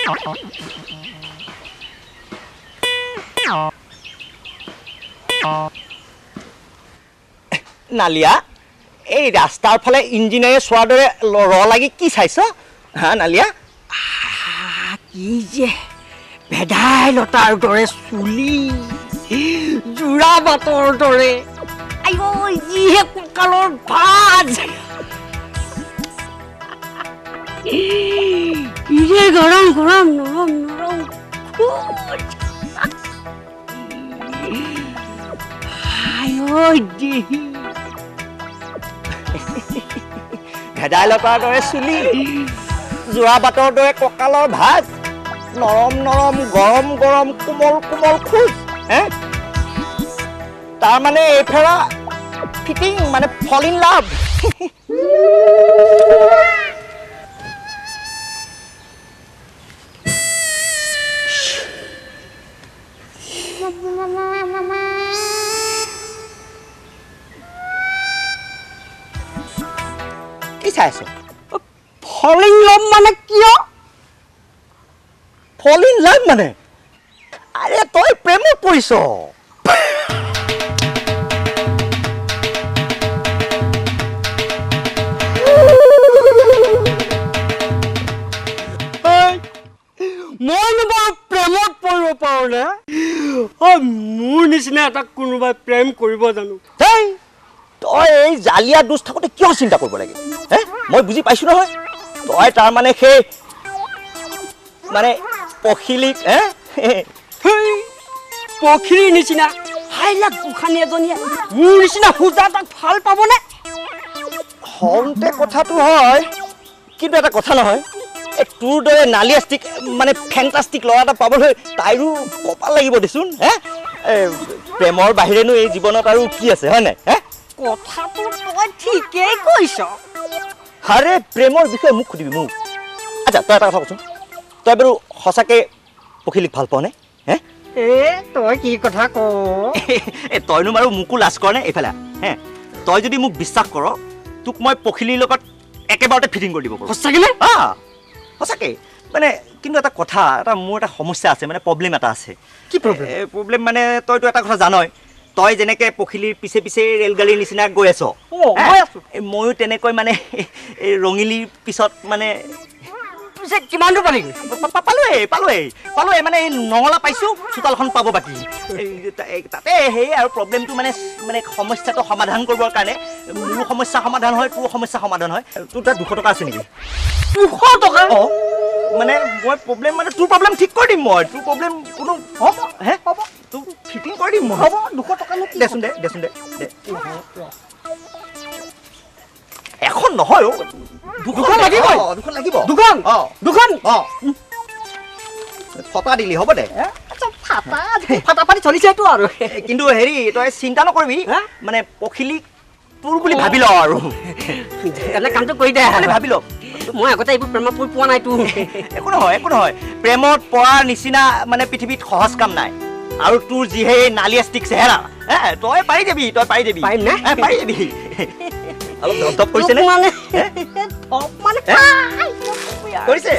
নালিয়া এই ৰাস্তাৰ ফালে ইঞ্জিনিয়াৰে চোৱাৰ দৰে ৰ লাগি কি চাইছ হা নালিয়া কি যে ভেদাইলতাৰ দৰে চুলি জোৰা বাটৰ দৰে আইও যিহে কঁকালৰ ভাজ ইৰে গৰম গৰম নৰম নৰম আইও দেহি ভেদাইলতাৰ দৰে চুলি জোৰা বাটৰ দৰে কঁকালৰ ভাজ নৰম নৰম গৰম গৰম কোমল কোমল খোজ হে তাৰ মানে এইফালে ফিটিং মানে ফল ইন লাভ কি চাই আছ ফল ইন লাভ মানে কিয় ফল ইন লাভ মানে আৰে তই প্ৰেমত পৰিছ মইনো বাৰু প্ৰেমত পৰিব পাৰো নে মোৰ নিচিনা এটা কোনোবাই প্ৰেম কৰিব জানো তই এই জালিয়া দোষ থাকোঁতে কিয় চিন্তা কৰিব লাগে হে মই বুজি পাইছো নহয় তই তাৰ মানে সেই মানে পখিলিক পখিলিৰ নিচিনা হাইলাক গোসানী এজনীয়ে মোৰ নিচিনা সুজা তাক ভাল পাবনে হওঁতে কথাটো হয় কিন্তু এটা কথা নহয় তোৰ দৰে নালিয়াষ্টিক মানে ফেণ্টাষ্টিক ল'ৰা এটা পাবলৈ তাইৰো কপাল লাগিব দেচোন হে প্ৰেমৰ বাহিৰেনো এই জীৱনত আৰু কি আছে হয় নাই হে কথাটো তই ঠিকেই কৈছ আৰে প্ৰেমৰ বিষয়ে মোক সুধিবি মোক আচ্ছা তই এটা কথা কচোন তই বাৰু সঁচাকৈ পখিলিক ভাল পাৱনে হে তই কি কথা ক তইনো বাৰু মোকো লাজ কৰ নে এইফালে হে তই যদি মোক বিশ্বাস কৰ তোক মই পখিলিৰ লগত একেবাৰতে ফিটিং কৰি দিব পাৰোঁ সঁচাকৈ নে সঁচাকৈ মানে কিন্তু এটা কথা এটা মোৰ এটা সমস্যা আছে মানে প্ৰব্লেম এটা আছে কি প্ৰব্লেম প্ৰব্লেম মানে তইতো এটা কথা জানই তই যেনেকৈ পখিলিৰ পিছে পিছে ৰেলগাড়ীৰ নিচিনা গৈ আছ ময়ো তেনেকৈ মানে এই ৰঙিলীৰ পিছত মানে কিমান দূৰ পালোৱে মানে নঙলা পাইছোঁ চোতালখন পাব বাকী তাতে সেই আৰু প্ৰব্লেমটো মানে মানে সমস্যাটো সমাধান কৰিবৰ কাৰণে মোৰো সমস্যা সমাধান হয় তোৰ সমস্যা সমাধান হয় তোৰ তাত 200 টকা আছে নেকি 200 টকা মানে মই প্ৰব্লেম মানে তোৰ প্ৰব্লেম ঠিক কৰি দিম মই তোৰ প্ৰব্লেম কোনো হ'ব হে হ'ব তোৰ ফিটিং কৰি দিম মই হ'ব 200 টকা দেচোন দে এখন নহয় দুখন লাগিব দুখন ফটা দিলি হ'ব দে ফাটা পানী চলিছে এইটো আৰু কিন্তু হেৰি তই চিন্তা নকৰিবি মানে পখিলিক তোৰ বুলি ভাবি ল আৰু এনে কামটো কৰি দে ভাবি ল মই আগতে এইবোৰ প্ৰেমত পৰি পোৱা নাই তোৰ একো নহয় প্ৰেমত পৰাৰ নিচিনা মানে পৃথিৱীত সহজ কাম নাই আৰু তোৰ যিহে নালিয়াষ্টিক চেহেৰা তই পাৰি যাবি পাৰিম নে পাৰি যাবি অলপ ধপ কৰিছে নে মানে কৰিছে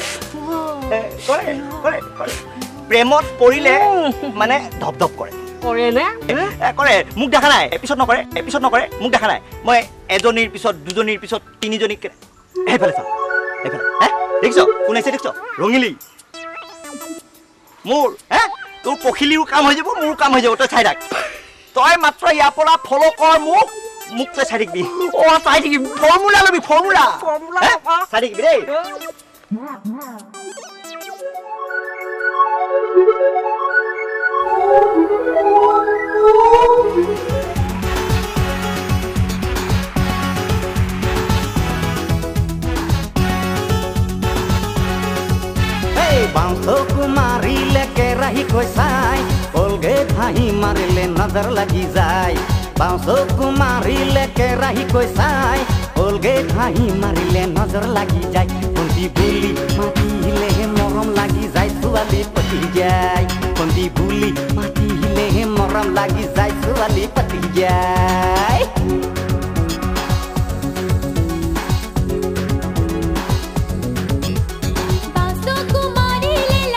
কৰে প্ৰেমত পৰিলে মানে ধপ কৰে কৰে মোক দেখা নাই এপিছত নকৰে মোক দেখা নাই মই এজনীৰ পিছত দুজনীৰ পিছত তিনিজনীক সেইফালে দেখিছ শুনাইছে দেখিছ ৰঙিলী মোৰ তোৰ পখিলিৰো কাম হৈ যাব মোৰো কাম হৈ যাব তই চাই থাক তই মাত্ৰ ইয়াৰ পৰা ফ'ল' কৰ মোক তই চাই থাকিবি চাই থাকিবি ফৰ্মুলা ল'বি ফৰ্মুলা চাই থাকিবি দেই बांसों मारिले केराही कोई साई कोलगे भाई मारिले नजर लगी जाए बांसों मारिले केराही कोई साई कोलगे भाई मारिले नजर लगी जाए कुंती बुली माटिले मरम लगी जाए सुवाली पति जाए कुंती बुली माटिले मरम लगी जाए सुवाली पति जाए बांसों को मारिले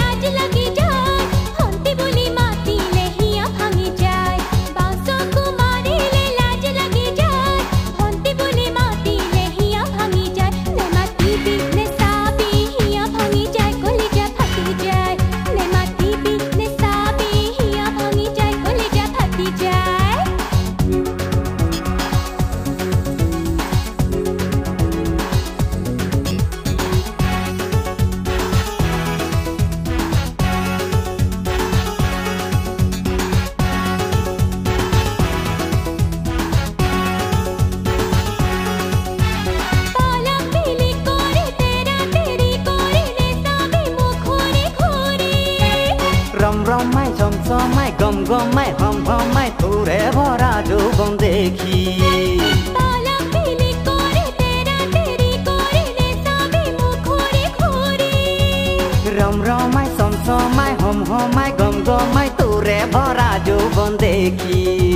গমাই হম হমাই তোরে ভরা যৌবন দেখি রম রমাই সমসমাই হম হমাই গম গমাই তোরে ভরা যৌবন দেখি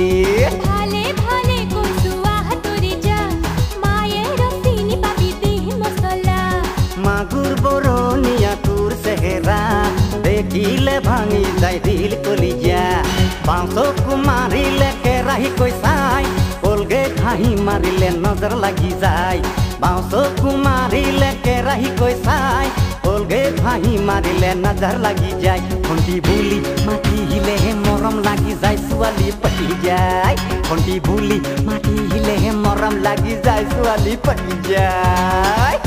মাগুর বরনিয়া তোর চেহেরা দেখিলে ভাঙি যায় দিল কলিজা বাঁশক মারিলে কেৰাহী কৈ চাই কলগে ঘাঁহি মাৰিলে নজৰ লাগি যায় বাঁশক মাৰিলে কেৰাহী কৈ চাই কলগে ঘাঁহি মাৰিলে নজৰ লাগি যায় ভণ্টি বুলি মাতিলেহে মৰম লাগি যায় ছোৱালী পাতি যায় ভণ্টি বুলি মাতিলেহে মৰম লাগি যায় ছোৱালী পাতি যায়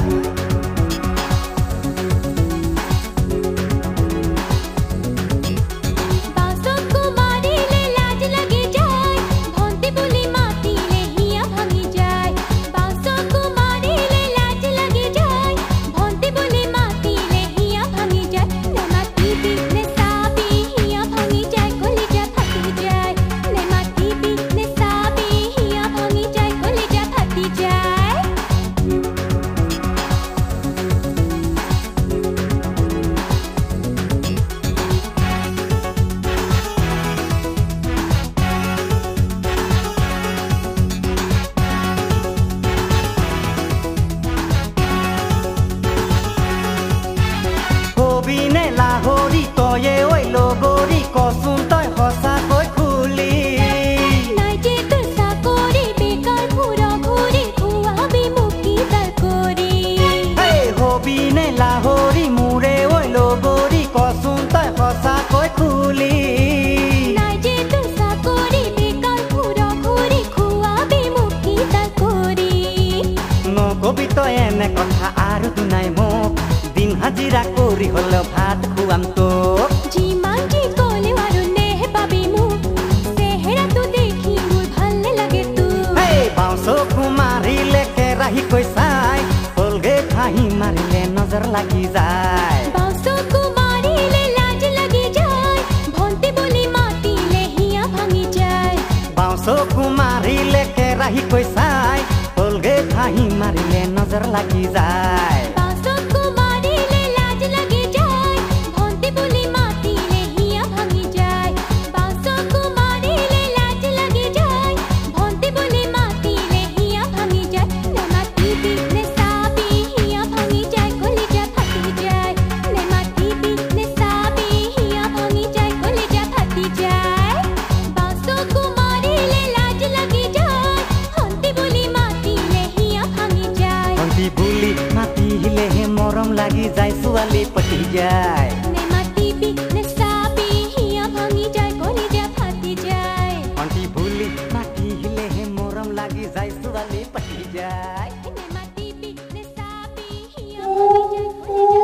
কথা আৰু দুনাই মোক দিন হাজিৰা কৰি হলেও ভাত খুৱাম তোক যিমান যি ক'লেও আৰু নেহে পাবি মোক চেহেৰাটো দেখি মোৰ ভালে লাগে তোক বাঁশক মাৰিলে কেৰাহী কৈ চাই কলগে ঘাঁহি মাৰিলে নজৰ লাগি যায় বাঁশক মাৰিলে লাজ লাগি যায় ভণ্টি বুলি মাতিলে হিয়া ভাঙি যায় বাঁশক মাৰিলে কেৰাহী কৈ চাই কলগে ঘাঁহি মাৰিলে নজৰ লাগি যায় বাঁশক মাৰিলে লাজ লাগি যায় ভণ্টি বুলি মাতিলে হিয়া ভাঙি যায় বাঁশক মাৰিলে লাজ লাগি যায় ভণ্টি বুলি মাতিলে হিয়া ভাঙি যায় নেমাতিবি নেচাবি হিয়া ভাঙি যায় কলিজা ফাটি যায় নেমাতিবি নেচাবি হিয়া ভাঙি যায় কলিজা ফাটি যায় বাঁশক মাৰিলে লাজ লাগি যায় ভণ্টি বুলি মাতিলে হিয়া ভাঙি যায় ভণ্টি বুলি মাতিলেহে মৰম লাগি যায় ছোৱালী পতি যায় নেমাতিবি নেচাবি হিয়া ভাঙি যায় কলিজা ফাটি যায় ভণ্টি বুলি মাতিলেহে মৰম লাগি যায় ছোৱালী পতি যায় নেমাতিবি নেচাবি হিয়া ভাঙি যায়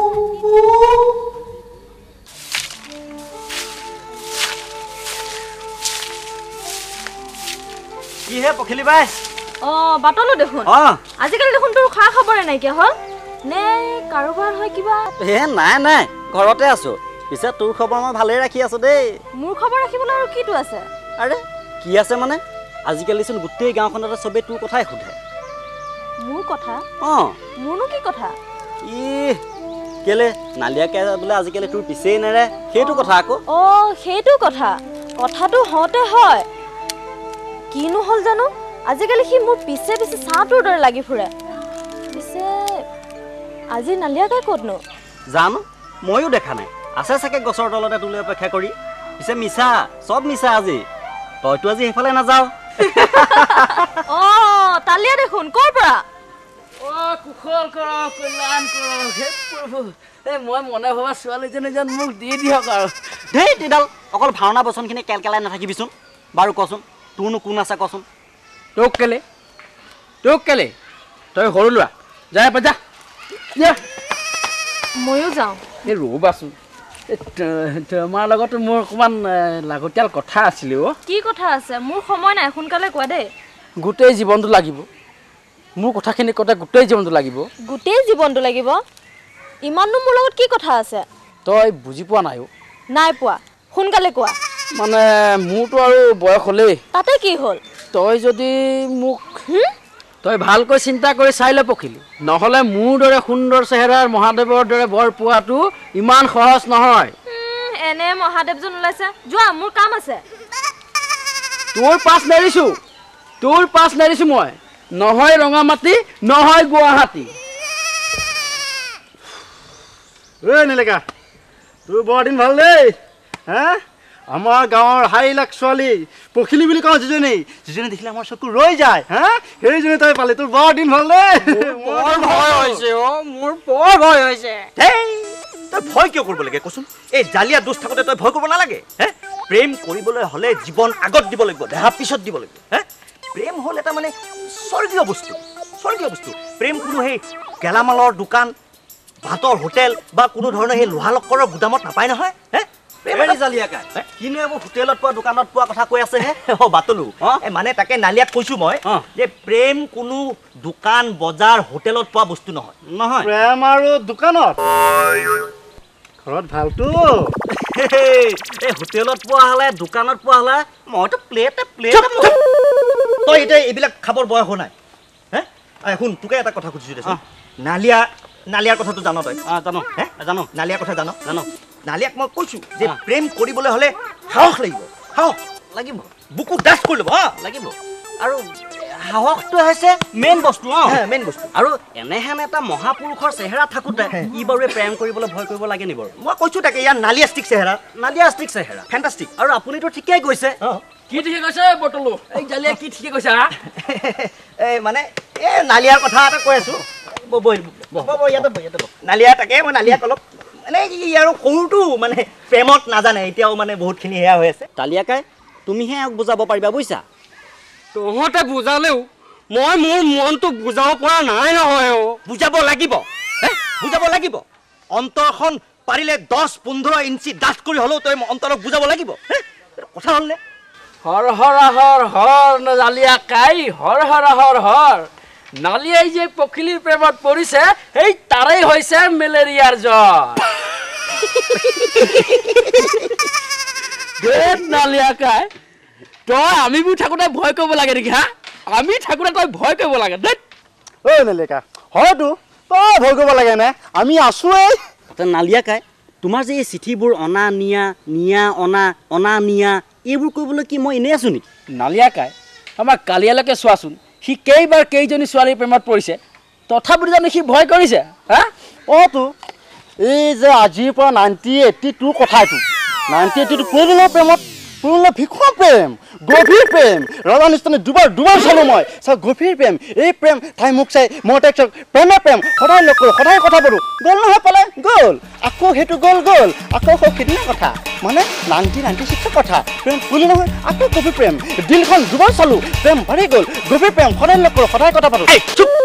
কলিজা কি হে পখিলি বাই বাটলো দেখোন আজিকালি দেখোন তোৰ খা খবৰে নাইকিয়া হ'ল নে কাৰোবাৰ হয় কিবা হে নাই নাই ঘৰতে আছো পিছে তোৰ খবৰ মই ভালেই ৰাখি আছো দেই মোৰ খবৰ ৰাখিবলৈ আৰু কিটো আছে আৰে কি আছে মানে আজিকালিচোন গোটেই গাঁওখনতে চবেই তোৰ কথাই সোধে মোৰ কথা মোৰনো কি কথা ই কেলে নালিয়াকে বোলে আজিকালি তোৰ পিছেই নেৰে সেইটো কথা আকৌ সেইটো কথা কথাটো হওঁতে হয় কিনো হ'ল জানো আজিকালি সি মোৰ পিছে পিছে চাহটোৰ দৰে লাগি ফুৰে পিছে আজি নালিয়াকে ক'তনো জানো ময়ো দেখা নাই আছে চাগে গছৰ তলতে তোলে অপেক্ষা কৰি পিছে মিছা চব মিছা আজি তইতো আজি সেইফালে নাযাওঁ তালিয়া দেখোন ক'ৰ পৰা কুশল কৰক কল্যাণ কৰক হে প্ৰভু মই মনে ভবা ছোৱালীজনী যেন মোক দি দিয়ক আৰু ধেই তিডাল অকল ভাওনা বচনখিনি কেলকেলাই নাথাকিবিচোন বাৰু কচোন তোৰনো কোন আছে কচোন তোক কেলে তই সৰু লোৱা যায় যা ময়ো যাওঁ এই ৰ'বাচোন তোমাৰ লগত মোৰ অকণমান লাগতিয়াল কথা আছিলে কি কথা আছে মোৰ সময় নাই সোনকালে কোৱা দেই গোটেই জীৱনটো লাগিব মোৰ কথাখিনি কওঁতে গোটেই জীৱনটো লাগিব ইমাননো মোৰ লগত কি কথা আছে তই বুজি পোৱা নাই নাই পোৱা সোনকালে কোৱা মানে মোৰতো আৰু বয়স হ'লেই তাতে কি হ'ল তই যদি মোক তই ভালকৈ চিন্তা কৰি চাই ল পখিলি নহ'লে মোৰ দৰে সুন্দৰ চেহেৰাৰ মহাদেৱৰ দৰে বৰ পোৱাটো ইমান সহজ নহয় এনে মহাদেৱজন ওলাইছে যোৱা মোৰ কাম আছে তোৰ পাছ নেৰিছো মই নহয় ৰঙামাটি নহয় গুৱাহাটী নিলেকা তোৰ বৰ দিন ভাল দেই হা আমাৰ গাঁৱৰ হাইলাখ ছোৱালী পখিলি বুলি কওঁ যিজনী দেখিলে আমাৰ চকু ৰৈ যায় হা সেইজনী তই পালি তোৰ বৰ দিন ভাল দেই মোৰ ভয় হৈছে তই ভয় কিয় কৰিব লাগে কচোন এই জালিয়া দোষ থাকোঁতে তই ভয় কৰিব নালাগে হে প্ৰেম কৰিবলৈ হ'লে জীৱন আগত দিব লাগিব দেহা পিছত দিব লাগিব হে প্ৰেম হ'ল এটা মানে স্বৰ্গীয় বস্তু প্ৰেম কোনো সেই গেলামালৰ দোকান ভাতৰ হোটেল বা কোনো ধৰণৰ সেই লোহা লক্কৰৰ গুদামত নাপায় নহয় হে জালিয়াকা কিনো এইবোৰ হোটেলত পোৱা দোকানত পোৱা কথা কৈ আছে হে বাতলো মানে তাকে নালিয়াক কৈছো মই যে প্ৰেম কোনো দোকান বজাৰ হোটেলত পোৱা বস্তু নহয় প্ৰেম আৰু দোকানত ঘৰত ভালতো এই হোটেলত পোৱা হ'লে দোকানত পোৱা হ'লে মইতো প্লেট তই এতিয়া এইবিলাক খাবৰ বয়স হোৱা নাই হে শুন তোকে এটা কথা সুধিছো দেচোন নালিয়াৰ কথাটো জানো তই জানো নালিয়াৰ কথা জানো নালিয়াক মই কৈছো যে প্ৰেম কৰিবলৈ হ'লে সাহস লাগিব বুকু ডাষ্ট কৰি ল'ব লাগিব আৰু সাহসটো হৈছে মেইন বস্তু আৰু এনেহেন এটা মহাপুৰুষৰ চেহেৰা থাকোঁতে ই বাৰু প্ৰেম কৰিবলৈ ভয় কৰিব লাগে নি বাৰু মই কৈছো তাকে ইয়াৰ নালিয়াষ্টিক চেহেৰা ফেণ্টাষ্টিক আৰু আপুনিতো ঠিকেই কৈছে কি ঠিকে কৈছে বটলো এই জালিয়া কি ঠিকে কৈছে এই মানে এই নালিয়াৰ কথা এটা কৈ আছো নালিয়া তাকে মই নালিয়াক অলপ মানে আৰু সৰুটো মানে প্ৰেমত নাজানে এতিয়াও মানে বহুতখিনি সেয়া হৈ আছে তালিয়াকাই তুমিহে বুজাব পাৰিবা বুজিছা তহঁতে বুজালেও মই মোৰ মনটো বুজাব পৰা নাই নহয় বুজাব লাগিব অন্তৰখন পাৰিলে 10-15 ইঞ্চি ডাঠ কৰি হ'লেও তই অন্তৰক বুজাব লাগিব কথা হ'লনে হৰ জালিয়াকাই হৰ নালিয়াই যে পখিলিৰ প্ৰেমত পৰিছে সেই তাৰেই হৈছে মেলেৰিয়াৰ জ্বৰ নালিয়াকাই তই আমিবোৰ থাকোঁতে ভয় কৰিব লাগে নেকি হা আমি থাকোঁতে তই ভয় কৰিব লাগে দেই নেলেকা হয়তো তই ভয় কৰিব লাগে নে আমি আছোৱেই নালিয়াকাই তোমাৰ যে এই চিঠিবোৰ অনা নিয়া এইবোৰ কৰিবলৈ কি মই এনেই আছো নেকি নালিয়াকাই আমাৰ কালিয়ালৈকে চোৱাচোন সি কেইবাৰ কেইজনী ছোৱালীৰ প্ৰেমত পৰিছে তথাপিতো জানো সি ভয় কৰিছে হা এই যে আজিৰ পৰা 1982 কথাটো 1982 কোনদিনৰ প্ৰেমত ভীষণ প্ৰেম গভীৰ প্ৰেম ৰজা নিষ্ঠনে দুবাৰ চালো মই গভীৰ প্ৰেম এই প্ৰেম তাই মোক চাই মই তাইক প্ৰেম সদায় লগ কৰোঁ সদায় কথা পাতোঁ গ'ল নহয় পালে গ'ল আকৌ সেইটো গ'ল আকৌ সেইদিনা কথা মানে 1996 কথা প্ৰেম বুলি নহয় আকৌ গভীৰ প্ৰেম দিলখন দুবাৰ চালো প্ৰেম বাঢ়ি গ'ল গভীৰ প্ৰেম সদায় লগ কৰোঁ সদায় কথা পাতোঁ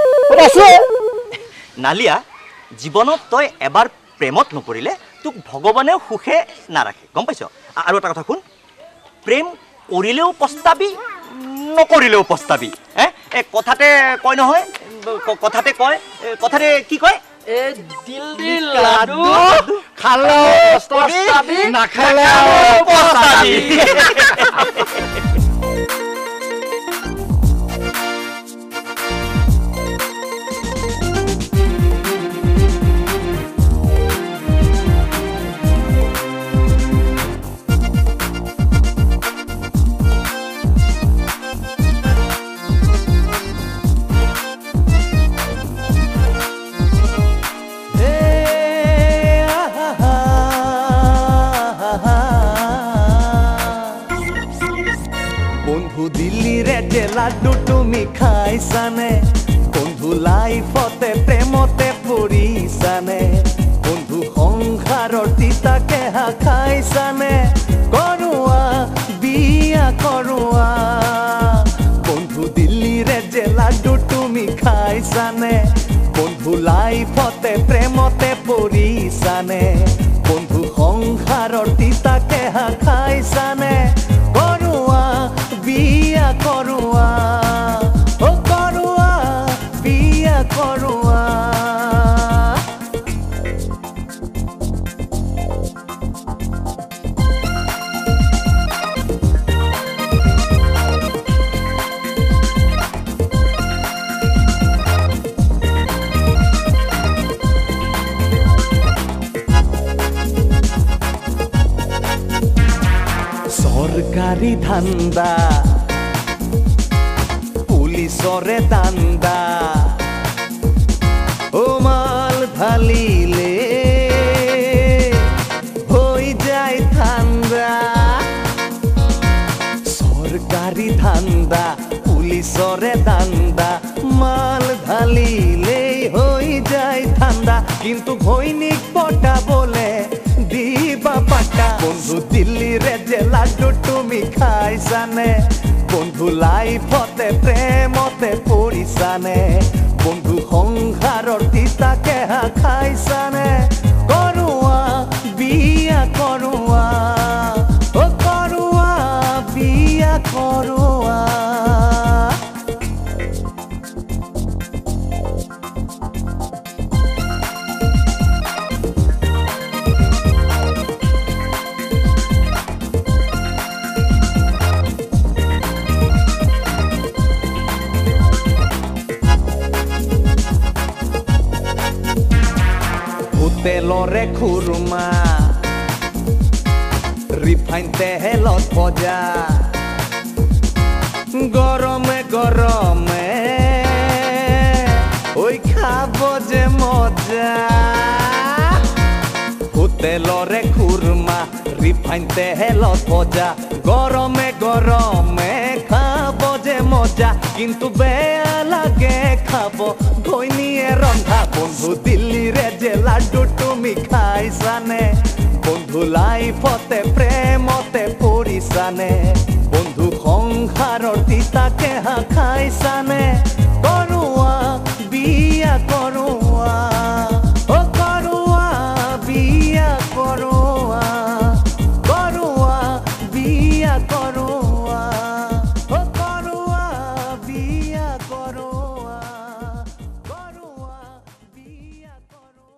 নালিয়া জীৱনত তই এবাৰ প্ৰেমত নপৰিলে তোক ভগৱানেও সুখে নাৰাখে গম পাইছ আৰু এটা কথা শুন প্ৰেম কৰিলেও পস্তাবি নকৰিলেও পস্তাবি কথাতে কয় নহয় কথাতে কি কয় দিল লাডু খালে পস্তাবি নাখালে পস্তাবি লাডু তুমি খাইছানে বন্ধু লাইফতে প্ৰেমতে পৰিছানে বন্ধু সংসাৰৰ তিতাকে খাইছানে কৰোৱা বিয়া কৰোৱা বন্ধু দিল্লীৰে যে লাডু তুমি খাইছানে বন্ধু লাইফতে প্ৰেমতে পৰিছানে বন্ধু সংসাৰৰ তিতাকে খাইছানে কৰোৱা বিয়া কৰোৱা বিয়া কৰোৱা চৰকাৰী ধান্দা পুলিচৰে দান্দা ও মাল ঢালিলে হৈ যায় ঠাণ্ডা চৰকাৰী ধান্দা পুলিচৰে দান্দা মাল ঢালিলেই হৈ যায় ঠাণ্ডা কিন্তু ঘৈণীক পটাবলে দিবা পাটা বন্ধু দিল্লীৰে যে লাড্ডু তুমি খাইছানে বন্ধু লাইফতে প্ৰেমতে পৰিছানে বন্ধু সংসাৰৰ তিতাকে খাইছানে কৰোৱা বিয়া কৰোৱা ও কৰোৱা বিয়া কৰোৱা তেলৰে খুৰমা ৰিফাইন তেলত ভজা গৰমে গৰমে ঐ খাব যে মজা হোটেলৰে খুৰমা ৰিফাইন তেলত ভজা গৰমে গৰমে খাব যে মজা কিন্তু বেয়া লাগে খাব ঘৈণীয়ে ৰন্ধা বন্ধু দিল্লীৰে যে লাড্ডু তুমি খাইছানে বন্ধু লাইফতে প্ৰেমতে পৰিছানে বন্ধু সংসাৰৰ তিতাকে খাইছানে কৰোৱা বিয়া কৰোৱা ও কৰোৱা বিয়া কৰোৱা কৰোৱা বিয়া কৰোৱা ও কৰোৱা বিয়া কৰোৱা কৰোৱা বিয়া কৰোৱা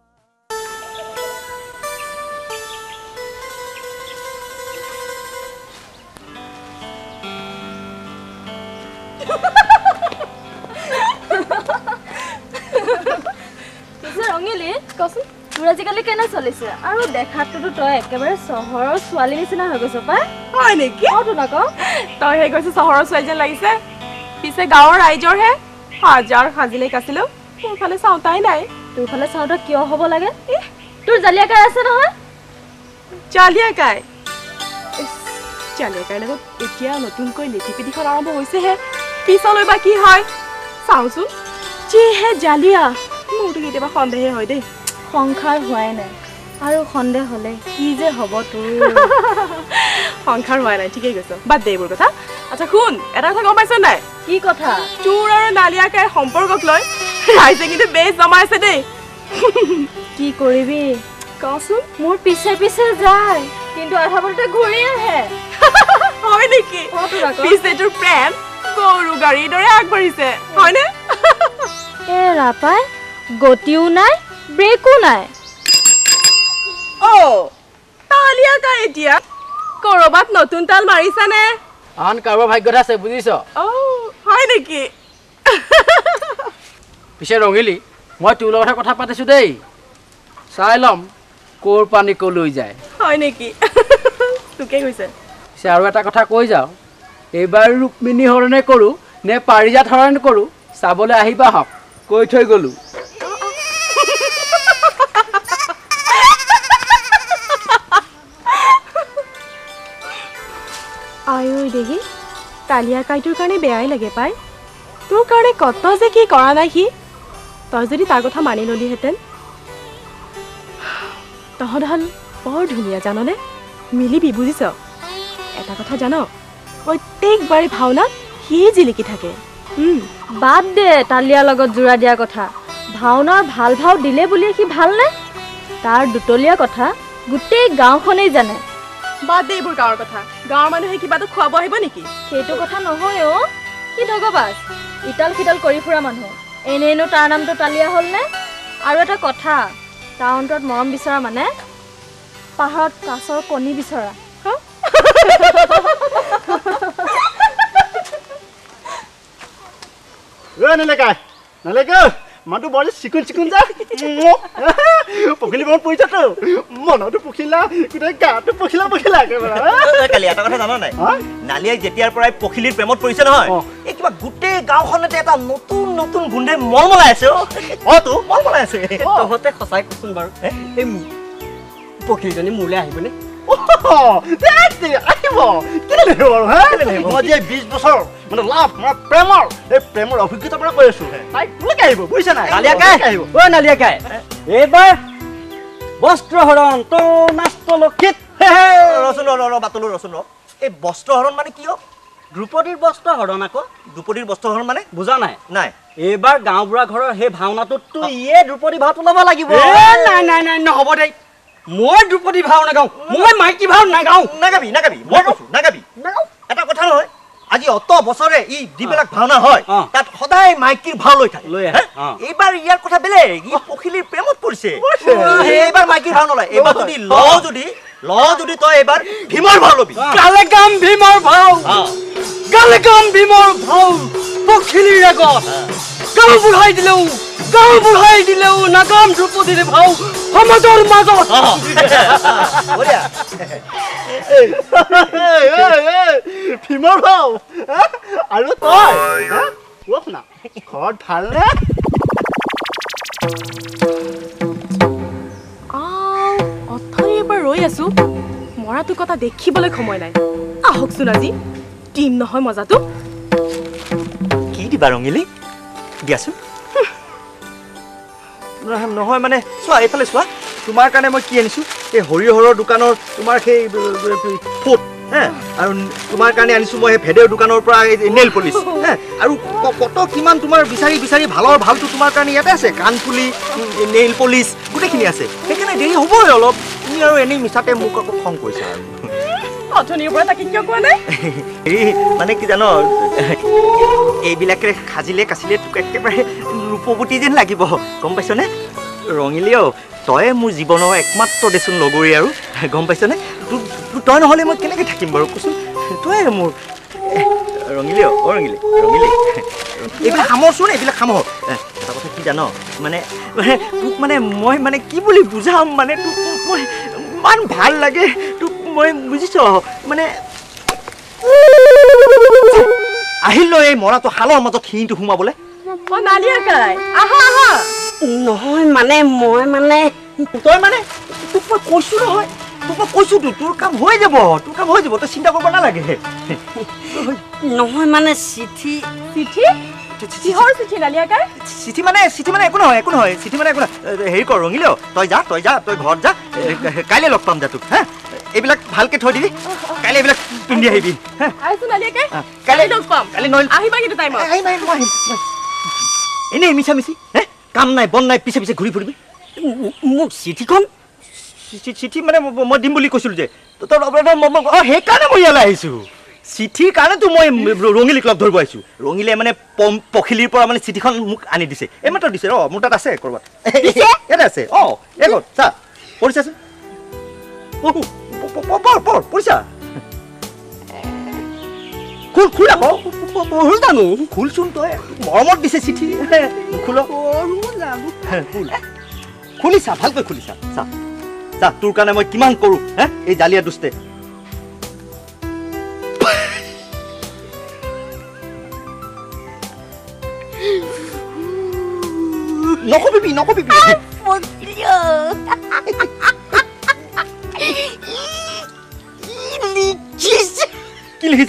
ৰঙিলি কচোন তোৰ আজিকালি কেনে চলিছে আৰু দেখাততো তই একেবাৰে চহৰৰ ছোৱালী নিচিনা হৈ গৈছ পাই হয় নেকি তো নক তই হে কৈছ চহৰৰ ছোৱালী যেন লাগিছে পিছে গাঁৱৰ ৰাইজৰ হে হাজাৰ সাজিলে কাছিলো মোৰ ফালে চাওঁতাই নাই তোৰ ফালে চাওঁতা কিয় হ'ব লাগে তোৰ জালিয়াকাই আছে নহয় জালিয়াকাই জালিয়াকাইৰ লগত এতিয়া নতুনকৈ লেটিপিটিখন আৰম্ভ হৈছেহে পিছলৈ বা কি হয় চাওঁচোন যিহে জালিয়া মোৰতো কেতিয়াবা সন্দেহে হয় দেই সংসাৰ হোৱাই নাই আৰু সন্দেহ হ'লে কি যে হ'ব তোৰ সংসাৰ হোৱা নাই ঠিকেই কৈছ বাদ দে এইবোৰ কথা আচ্ছা শুন এটা কথা গম পাইছ নাই কি কথা তোৰ আৰু নালিয়াকাইৰ সম্পৰ্কক লৈ ৰাইজে কিন্তু বেছ জমাই আছে দেই কি কৰিবি কচোন মোৰ পিছে পিছে যায় কিন্তু আধা বাটতে ঘূৰি আহে হয় নেকি পিছে তোৰ প্ৰেম গৰু গাড়ীৰ দৰে আগবাঢ়িছে হয়নে এ ৰাপাই গতিও নাই ব্ৰেকো নাই নালিয়াকাই এতিয়া কৰবাত নতুন তাল মাৰিছানে আন কাৰোবাৰ ভাগ্যত আছে বুজিছ হয় নেকি পিছে ৰঙিলি মই তোৰ লগত কথা পাতিছোঁ দেই চাই ল'ম ক'ৰ পানী ক'লৈ যায় হয় নেকি তোকে কৈছে পিছে আৰু এটা কথা কৈ যাওঁ এইবাৰ ৰুক্মিণী হৰণে কৰোঁ নে পাৰিজাত হৰণ কৰোঁ চাবলৈ আহিবা হওক কৈ থৈ গ'লোঁ আয়ো দেহি নালিয়াকাইটোৰ কাৰণে বেয়াই লাগে পাই তোৰ কাৰণে কত যে কি কৰা নাই সি তই যদি তাৰ কথা মানি ললিহেঁতেন তহঁতহাল বৰ ধুনীয়া জাননে মিলিবি বুজিছ এটা কথা জান প্ৰত্যেকবাৰে ভাওনাত সিয়ে জিলিকি থাকে বাদ দে তালিয়াৰ লগত জোৰা দিয়া কথা ভাওনাৰ ভাল ভাও দিলে বুলিয়ে সি ভালনে তাৰ দুতলীয়া কথা গোটেই গাঁওখনেই জানে বাদ দে এইবোৰ গাঁৱৰ কথা গাঁৱৰ মানুহে কিবাটো খুৱাব আহিব নেকি সেইটো কথা নহয় কি ধগবাজ ইটাল সিটাল কৰি ফুৰা মানুহ এনেনো তাৰ নামটো তালিয়া হ'লনে আৰু এটা কথা তাৰ অন্তৰত মৰম বিচৰা মানে পাহাৰত কাছৰ কণী বিচৰা নালিকাই নালিকা মানুহটো বৰ চিকুণ চিকুণ যা পখিলা মনত পৰিছতো মনতো পখিলা গোটেই গাটো পখিলা একেবাৰে কালি এটা কথা জানা নাই নালিয়াই যেতিয়াৰ পৰাই পখিলিৰ প্ৰেমত পৰিছে নহয় এই কিবা গোটেই গাঁওখনতে এটা নতুন নতুন গুণ্ডে মলমলাই আছে তো মলমলাই আছে তহঁতে সঁচাই কচোন বাৰু এই পখিলীজনী মোলৈ আহিবনে আহিব কেলে বাৰু মই যে 20 বছৰ মানে লাভ প্ৰেমৰ অভিজ্ঞতাৰ পৰা কৈ আছো তাই কোনে আহিব বুজিছা নাই নালিয়াকাই আহিব নালিয়াকাই এইবাৰ বস্ত্ৰহৰণ তো নাস্ত লক্ষিত ৰচোন বাতলো ৰচোন এই বস্ত্ৰহৰণ মানে কি দ্ৰুপদীৰ বস্ত্ৰহৰণ আকৌ দ্ৰুপদীৰ বস্ত্ৰহৰণ মানে বুজা নাই নাই এইবাৰ গাঁওবুঢ়া ঘৰৰ সেই ভাওনাটোততো ইয়ে দ্ৰুপদী ভাওটো ল'ব লাগিব নাই নহ'ব দেই মই দ্ৰুপদী ভাও নাগাওঁ মই মাইকী ভাও নাগাওঁ নাগাবি মই কৈছো নাগাবি এটা কথা নহয় আজি অত বছৰে ই যিবিলাক ভাওনা হয় তাত সদায় মাইকীৰ ভাও লৈ থাকে এইবাৰ ইয়াৰ কথা বেলেগ ই পখিলিৰ প্ৰেমত পৰিছে এইবাৰ মাইকীৰ ভাও নলয় এইবাৰ যদি তই এইবাৰ ভীমৰ ভাও ল'বি গালেগাম ভীমৰ ভাও পখিলিৰ আগত গাঁও বুঢ়াই দিলেও নাগাম দ্ৰুপদীৰ ভাও সমাজৰ মাজত ভীমৰ ভাও আৰু তই না ঘৰত ভালনে অথনি এবাৰ ৰৈ আছো মৰাটোৰ কথা দেখিবলৈ সময় নাই আহকচোন আজি দিম নহয় মজাটো কি দিবা ৰঙিলি দিয়াচোন নহয় মানে চোৱা এইফালে চোৱা তোমাৰ কাৰণে মই কি আনিছো এই হৰিহৰৰ দোকানৰ তোমাৰ সেই ফুট আৰু তোমাৰ কাৰণে আনিছো মই সেই ভেদেৰ দোকানৰ পৰা নেইল পলিচ আৰু কত কিমান তোমাৰ বিচাৰি ভালটো তোমাৰ কাৰণে ইয়াতে আছে কাণফুলি নেইল পলিচ গোটেইখিনি আছে সেইকাৰণে দেৰি হ'বই অলপ তুমি আৰু এনেই মিছাতে মোক আকৌ খং কৰিছা আৰু অথনিৰ পৰা তাকে কিয় কোৱা নাই মানে কি জানো এইবিলাকে সাজিলে কাচিলে তোক একেবাৰে ৰূপৱতী যেন লাগিব গম পাইছনে ৰঙিলিও তই মোৰ জীৱনৰ একমাত্ৰ দেচোন লগৰী আৰু গম পাইছনে তই নহ'লে মই কেনেকৈ থাকিম বাৰু কচোন তই মোৰ ৰঙিলি এইবিলাক সামৰচোন এইবিলাক সামৰ এটা কথা কি জান মানে তোক মই মানে কি বুলি বুজাম মানে তোক মই ইমান ভাল লাগে তোক মই বুজিছ মানে আহিলো এই মৰাটো শালৰ মাজত শিঙিটো সোমাবলৈ নহয় মানে মই মানে তই মানে তোক মই কৈছো নহয় তোক মই কৈছো তোৰ কাম হৈ যাব তই চিন্তা কৰিব নালাগে নহয় মানে চিঠি মানে একো নহয় চিঠি মানে একো নহয় হেৰি কৰ ৰঙিলেও তই যা তই ঘৰত যা কাইলৈ লগ পাম যা তোক হা এইবিলাক ভালকে থৈ দিবি কাইলৈ এইবিলাক পিন্ধি আহিবি এনেই মিছামিছি কাম নাই বন নাই পিছে ঘূৰি ফুৰিবি মোক চিঠিখন চিঠি মানে মই দিম বুলি কৈছিলো যে সেইকাৰণে মই ইয়ালৈ আহিছো চিঠিৰ কাৰণেতো মই ৰঙিলীক লগ ধৰিব আহিছো ৰঙিলে মানে পখিলিৰ পৰা মানে চিঠিখন মোক আনি দিছে এইমাত্ৰ দিছে মোৰ তাত আছে ক'ৰবাত ইয়াতে আছে এই ক'ত চা পঢ়িছাচোন পঢ়িছা খুল আকৌ পঢ়ো জানো খুলচোন তই মৰমত দিছে চিঠি খোল খুলিছা ভালকৈ খুলিছা চা তোৰ কাৰণে মই কিমান কৰো এই জালিয়া দুষ্টে নকবিবি কি লিখিছে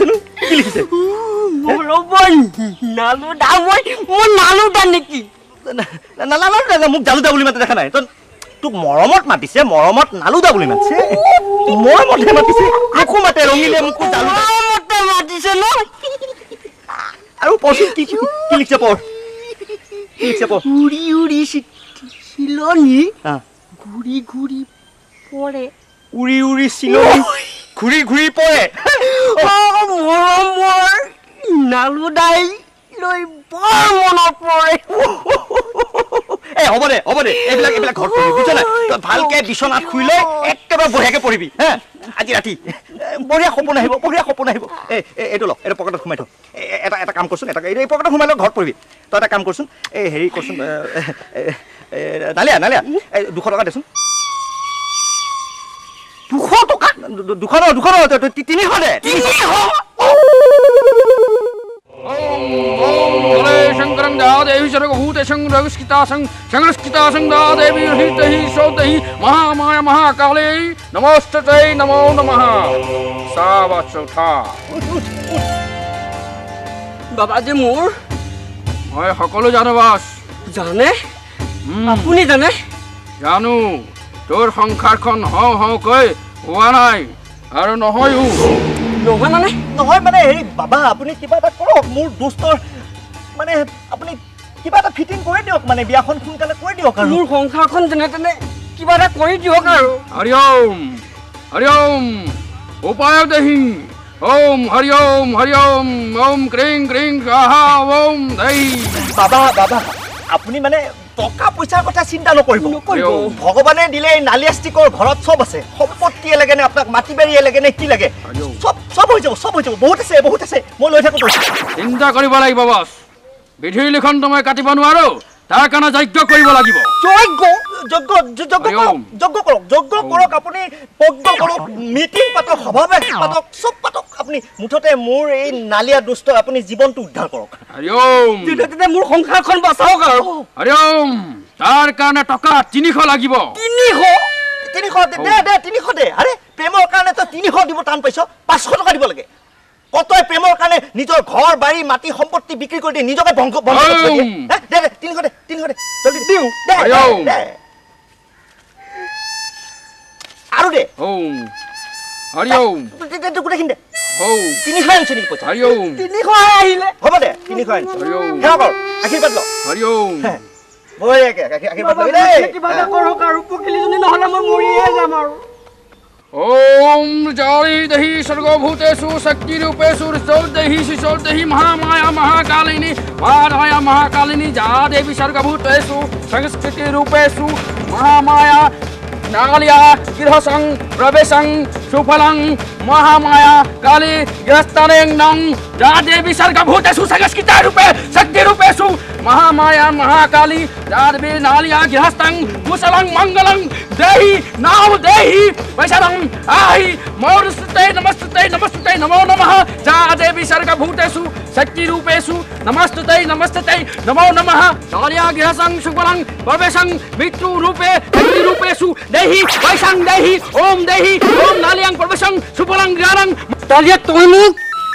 নেকি মোক জালুদা বুলি মাতে দেখা নাই তোক মৰমত মাতিছে মৰমত নালুদা বুলি মাতিছে মৰমতহে মাতিছে মোকো মাতে ৰঙিলে মোকো জালুদা মাতিছে ন আৰু পঢ়ছোন কি লিখিছে পঢ় উৰি চিলনি ঘূৰি পৰে উৰি চিলনি ঘূৰি পৰে মৰমৰ নালুদাই লৈ বৰ মনত পৰে হ'ব দে এইবিলাক ঘৰত পঢ়িবি বুজিছ নাই তই ভালকে বিচনাত শুই লৈ একেবাৰে বঢ়িয়াকে পঢ়িবি আজি ৰাতি বঢ়িয়া সপোন আহিব এইটো ল এইটো পকেটত সোমাই থ এটা কাম কৰচোন এই পকেটত সোমাই লৈ ঘৰত পঢ়িবি তই এটা কাম কৰচোন এই হেৰি কৰচোন নালিয়া নালিয়া এই 200 টকা দেচোন 200 টকা 200 300 দে 300 शंकरं देवी सर्वभूतेषं रघुस्कितासं संस्कृतासं देवी हृदहि सौदहि महामाया महाकाले नमोस्तुते नमो नमः सावचौथा বাবাজি মোৰ মই সকলো জানো বাস জানে আপুনি জানে জানো তোৰ সংসাৰখন হও হওকৈ হোৱা নাই আৰু নহয়ও নহয় মানে হেৰি বাবা আপুনি কিবা এটা কৰক মোৰ দোস্তৰ মানে আপুনি কিবা এটা ফিটিং কৰি দিয়ক মানে বিয়াখন সোনকালে কৰি দিয়ক আৰু মোৰ সংসাৰখন যেনে তেনে কিবা এটা কৰি দিয়ক আৰু हरि ओम उपाय देहि ओम हरि ओम ओम क्रीं क्रीं स्वाहा ओम देहि বাবা বাবা আপুনি মানে টকা পইচাৰ কথা চিন্তা নকৰিব ভগৱানে দিলে এই নালিয়াষ্টিকৰ ঘৰত চব আছে সম্পত্তি লাগে নে আপোনাক মাটি বাৰী লাগে নে কি লাগে সব হৈ যাব বহুত আছে মই লৈ থাকো চিন্তা কৰিব লাগিব বস বিধিৰ লিখন তুমি কাটিব নোৱাৰো তাৰ কাৰণে যজ্ঞ কৰিব লাগিব যজ্ঞ কৰক আপুনি পজ্ঞ কৰক মিটিং পাতক সভাবে পাতক সব পাতক আপুনি মুঠতে মোৰ এই নালিয়া দুষ্ট আপুনি জীৱনটো উদ্ধাৰ কৰক হৰি ওম তেতিয়া মোৰ সংসাৰখন বচাওক আৰু হৰি ওম তাৰ কাৰণে টকা 300 লাগিব 300 দে আৰে প্ৰেমৰ কাৰণে তো 300 দিব টান পাইছ 500 টকা দিব লাগে কতই প্ৰেমৰ কাৰণে নিজৰ ঘৰ বাৰী মাটি সম্পত্তি বিক্ৰী কৰি দিয়ে নিজকে বংশ দে 300 দে জলদি দিও দে আৰু দে ওম হৰি ওম গোটেইখিনি দে ওম 300 আনিছে নেকি পইচা হৰি ওম 300 আহিলে হ'ব দে 300 আনিছে হৰি ওম সেৱা কৰ আশীৰ্বাদ ল হৰি ওম আশীৰ্বাদ লবি কিবা এটা কৰক আৰু পকিলিজনী নহলে মই মৰিয়ে যাম আৰু ओम जारी दहि सर्वभूतेषु शक्ति रूपेषु सौदेहि शिशोदेहि महामाया महाकालिनी माया महाकालिनी जा देवी सर्वभूतेषु संस्कृति रूपेषु महामाया नालिया गृहसं प्रवेशं सुफलं महामाया काली गृहस्थानें नं जा देवी सर्वभूतेषु संस्कृति रूपे शक्ति रूपेषु महामाया महाकाली जा देवी नालिया गृहस्थं कुशलं मंगलं देहि नाम देहि वैशलं आहि मौरस्ते नमस्ते नमो नमः जा देवी सर्वभूतेषु शक्ति रूपेषु नमस्ते नमो नमः नालिया गृहसं सुफलं प्रवेशं मृत्यु रूपे शक्ति रूपेषु देहि वैशं देहि ओम नालियां प्रवेशं सुफलं ज्ञानं তালিয়া তই মোক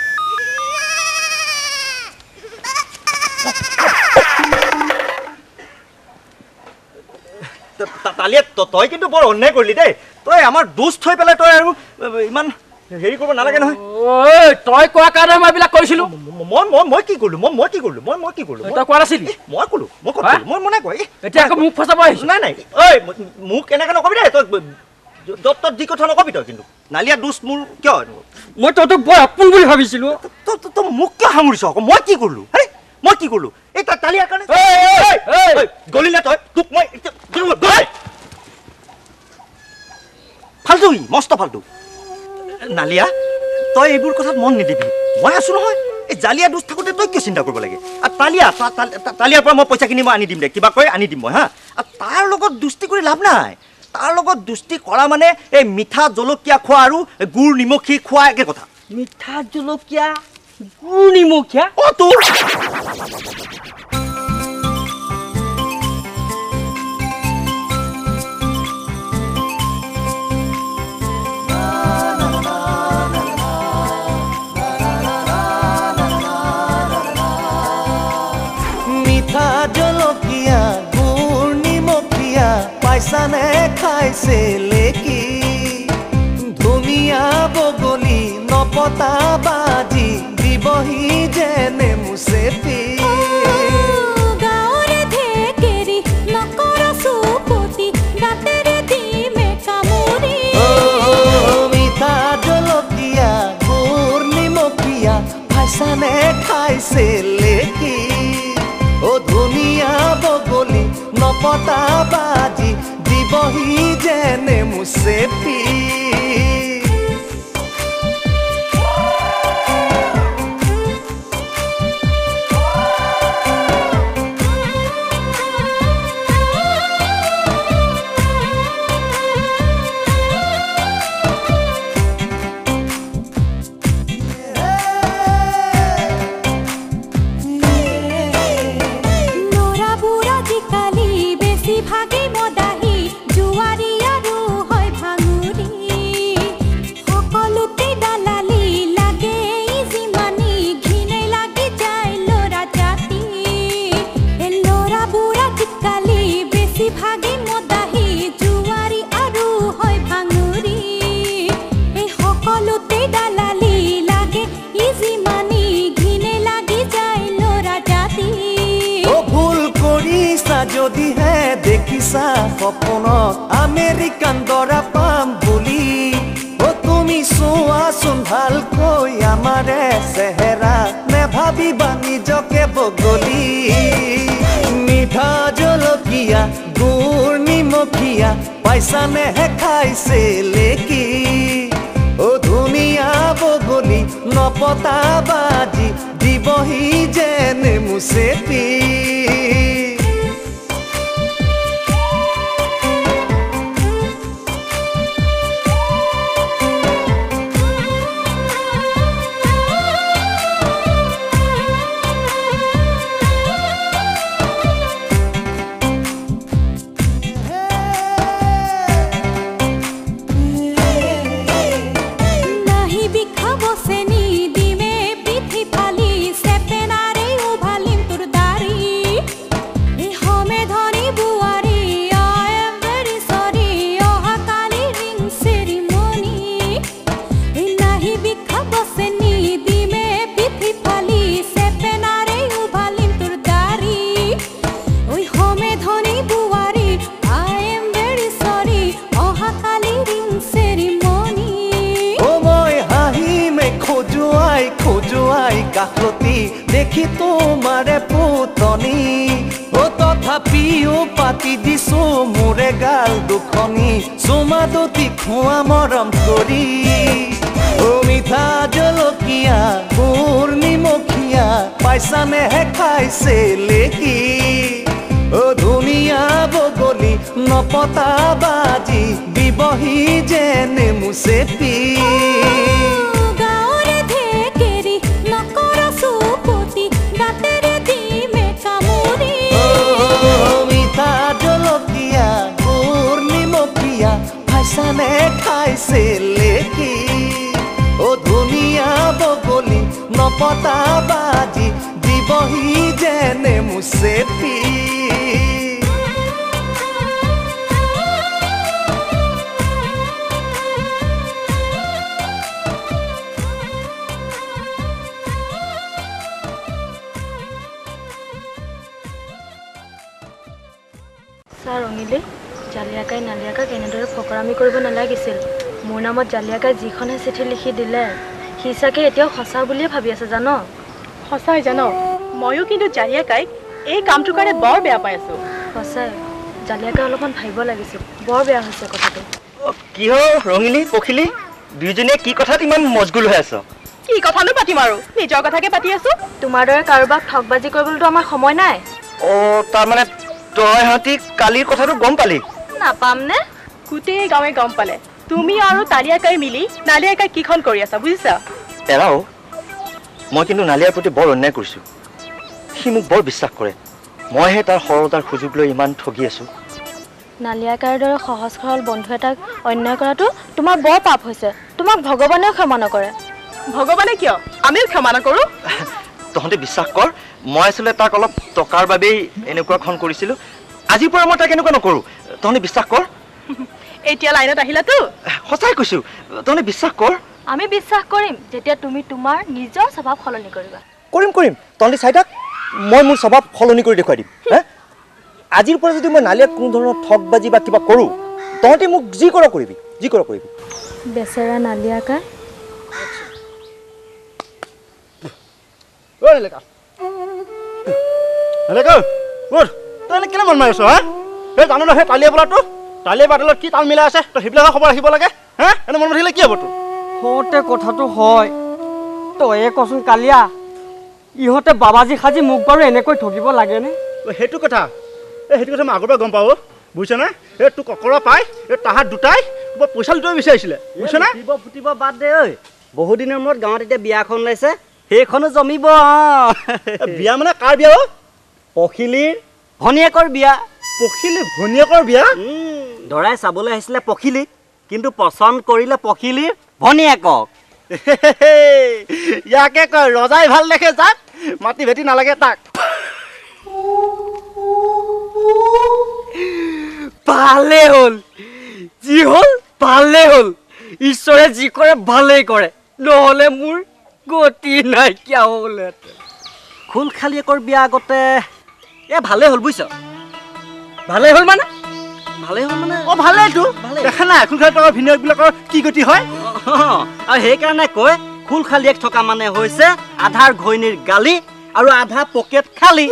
তালিয়া তই কিন্তু বৰ অন্যায় কৰিলি দেই তই আমাৰ দোষ থৈ পেলাই তই আৰু ইমান হেৰি কৰিব নালাগে নহয় ঐ তই কোৱা কাৰণে মই এইবিলাক কৰিছিলো মই কি কৰিলো মই কি কৰিলো তই কোৱা নাছিলি মই ক'লো মই মনে কয় এতিয়া আকৌ মোক ফচাব আহিছ নাই ঐ মোক এনেকে নকবি দেই তই য'ত যি কথা নকবি তই কিন্তু নালিয়া দোষ মোৰ কিয় মই তই বৰ আপোন বুলি ভাবিছিলো তই মোক কিয় সামৰিছ আকৌ মই কি কৰিলো আৰে মই কি কৰিলো এই তালিয়াৰ কাৰণে গলি না তই তোক মই ফাল্টু মস্ত ফাল্টু নালিয়া তই এইবোৰ কথাত মন নিদিবি মই আছো নহয় এই জালিয়া দোষ থাকোঁতে তই কিয় চিন্তা কৰিব লাগে আৰু তালিয়াৰ পৰা মই পইচা কিনি মই আনি দিম দে কিবা কৈ আনি দিম মই হা আৰু তাৰ লগত দুষ্টি কৰি লাভ নাই তাৰ লগত দুষ্টি কৰা মানে এই মিঠা জলকীয়া খোৱা আৰু গুড় নিমখি খোৱা একে কথা মিঠা জলকীয়া গুড় নিমখীয়া তোৰ মিঠা জলকীয়া গুড় নিমখীয়া পাইছানে খাইছে লেকি ধুনীয়া বগলী নপতা বাজি দিবহি যেনে মুচেপি মিঠা জলকীয়া গুড় নিমখীয়া পাইছানে খাইছে লেকি ও ধুনীয়া বগলী নপতা বাজি দিবহি যেনে মুচেপি ভাবিছা সপোনত আমেৰিকান দৰা পাম বুলি ও তুমি চোৱাচোন ভালকৈ আমাৰে চেহেৰা নেভাবিবা নিজকে বগলী মিঠা জলকীয়া গুৰ নিমখীয়া পাইছানে খাইছে লেকি ও ধুনীয়া বগলী নপতা বাজি দিবহি যেনে মুচেপি কাকতি দেখি তোমাৰে পুতনি ও তথাপিও পাতি দিছো মোৰে গাল দুখনি চুমাদতি খোৱা মৰম কৰি ও মিঠা জলকীয়া গুৰ নিমখীয়া পাইছানে খাইছে লেকি ও ধুনীয়া বগলী নপতা বাজি দিবহি যেনে মুচেপি পাইছানে খাইছে লেকি ও ধুনীয়া বগলী নপতা বাজি দিবহি যেনে মুচেপি ছাৰ ৰঙিলে জালিয়াকাই নালিয়াকাক এনেদৰে ফকৰামি কৰিব নালাগিছিল মোৰ নামত জালিয়াকাই যিখনে চিঠি লিখি দিলে সি চাগে এতিয়াও সঁচা বুলিয়ে ভাবি আছে জান সঁচাই জানো ময়ো কিন্তু জালিয়াকাইক এই কামটোৰ কাৰণে বৰ বেয়া পাই আছো সঁচাই জালিয়াকাই অলপমান ভাবিব লাগিছিল বৰ বেয়া হৈছে কথাটো কি হ'ল ৰঙিলি পখিলি দুইজনীয়ে কি কথাত ইমান মজগুল হৈ আছ কি কথানো পাতিম আৰু নিজৰ কথাকে পাতি আছো তোমাৰ দৰে কাৰোবাক ঠগবাজি কৰিবলৈতো আমাৰ সময় নাই অ তাৰমানে তই হাতী কালিৰ কথাটো গম পালি নাপাম নে গোটেই গাঁৱে গম পালে তুমি আৰু তালিয়াকাই মিলি নালিয়াকাই কিখন কৰি আছা বুজিছা এৰাও মই কিন্তু নালিয়াৰ প্ৰতি বৰ অন্যায় কৰিছোঁ সি মোক বৰ বিশ্বাস কৰে মইহে তাৰ সৰলতাৰ সুযোগ লৈ ইমান ঠগি আছোঁ নালিয়াকাইৰ দৰে সহজ সৰল বন্ধু এটাক অন্যায় কৰাটো তোমাৰ বৰ পাপ হৈছে তোমাক ভগৱানেও ক্ষমা নকৰে ভগৱানে কিয় আমিও ক্ষমা নকৰোঁ তহঁতে বিশ্বাস কৰ মই আচলতে তাক অলপ টকাৰ বাবেই এনেকুৱাখন কৰিছিলোঁ আজিৰ পৰা মই তাক এনেকুৱা নকৰোঁ তহঁতে বিশ্বাস কৰ এতিয়া লাইনত আহিলাতো সঁচাই কৈছোঁ তহঁতে বিশ্বাস কৰ আমি বিশ্বাস কৰিম যেতিয়া তুমি তোমাৰ নিজৰ স্বভাৱ সলনি কৰিবা কৰিম কৰিম তহঁতে চাই থাক মই মোৰ স্বভাৱ সলনি কৰি দেখুৱাই দিম আজিৰ পৰা যদি মই নালিয়াক কোনো ধৰণৰ ঠগবাজি বা কিবা কৰোঁ তহঁতে মোক যি কৰ কৰিবি বেচেৰা নালিয়াকাই তই কেলে মন মাৰি আছ হা সেই জানো ন সেই তালিয়া বোলাটো তালিয়া বাদলত কি তাল মিলাই আছে তই সেইবিলাকৰ খবৰ ৰাখিব লাগে হা এনে মন মাৰিলে কি হ'ব তোৰ হওঁতে কথাটো হয় তয়ে কচোন কালিয়া ইহঁতে বাবাজী সাজি মোক বাৰু এনেকৈ ঠগিব লাগেনে সেইটো কথা সেইটো কথা মই আগৰ পৰা গম পাওঁ বুজিছ নে এই তোৰ ককৰা পাই এই তাহাঁত দুটাই তোৰ পইচা লুটিব বিচাৰিছিলে বুজিছ নে ফুটিব বাদ দে ঐ বহুদিনৰ মূৰত গাঁৱত এতিয়া বিয়াখন ওলাইছে সেইখনো জমিব বিয়া মানে কাৰ বিয়া অ পখিলীৰ ভনীয়েকৰ বিয়া পখিলী ভনীয়েকৰ বিয়া দৰাই চাবলৈ আহিছিলে পখিলীক কিন্তু পচন্দ কৰিলে পখিলীৰ ভনীয়েকক ইয়াকে কয় ৰজাই ভাল দেখে যাক মাটি ভেটি নালাগে তাক ভালে হ'ল যি হ'ল ভালে হ'ল ঈশ্বৰে যি কৰে ভালেই কৰে নহ'লে মোৰ গতি নাইকিয়া হ'লহেঁতেন খোল খালীয়েকৰ বিয়া আগতে ভালে হ'ল বুজিছ ভালে হ'ল মানে ভালেই হ'ল মানে অ ভালেইতো দেখা নাই খোল খালী থকা ভিনিয়কবিলাকৰ কি গতি হয় আৰু সেইকাৰণে কয় খোল খালীয়েক থকা মানে হৈছে আধাৰ ঘৈণীৰ গালি আৰু আধা পকেট খালী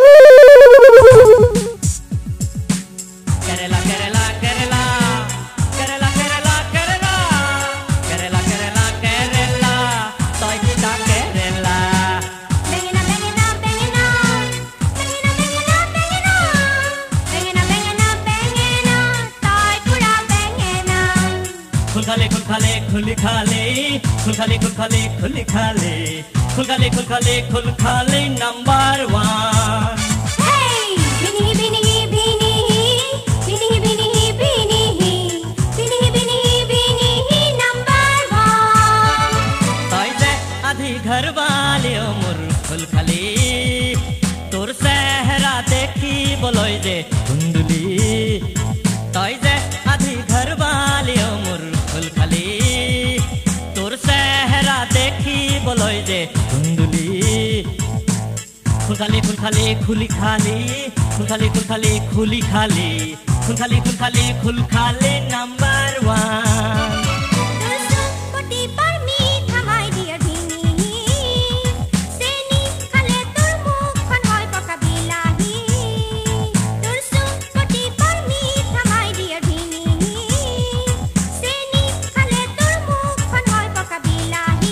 কেৰেলা কেৰেলা কেৰেলা কেৰেলা কেৰেলা কেৰেলা কেৰেলা কেৰেলা কেৰেলা তই কিটা কেৰেলা বেঙেনা বেঙেনা বেঙেনা বেঙেনা বেঙেনা বেঙেনা বেঙেনা বেঙেনা তই পুৰা বেঙেনা খুল খালে খুলি খালে খুল খালে খুলি খালে খুল খালে নাম্বাৰ 1 হেই বিনি বিনি বিনি বিনি বিনি বিনি বিনি বিনি বিনি নাম্বাৰ 1 তই যে আধি ঘৰবালে মোৰ খুল খালি তোৰ চেহেৰা দেখিবলৈ যে ধুন্দুলি তই যে আধি ঘৰবালে মোৰ খুল খালি তোৰ চেহেৰা দেখিবলৈ যে ধুন্দুলি খুল খালি খুলি খালি খুল খালি খুলি খালি খুল খালি নাম্বাৰ 1 পটি পাৰ মিঠা মাই দিয়া ভিনি চেনি খালে তোৰ মুখখন হয় পকা বিলাহী তোৰ পটি পাৰ মিঠা মাই দিয়া ভিনি চেনি খালে তোৰ মুখখন হয় পকা বিলাহী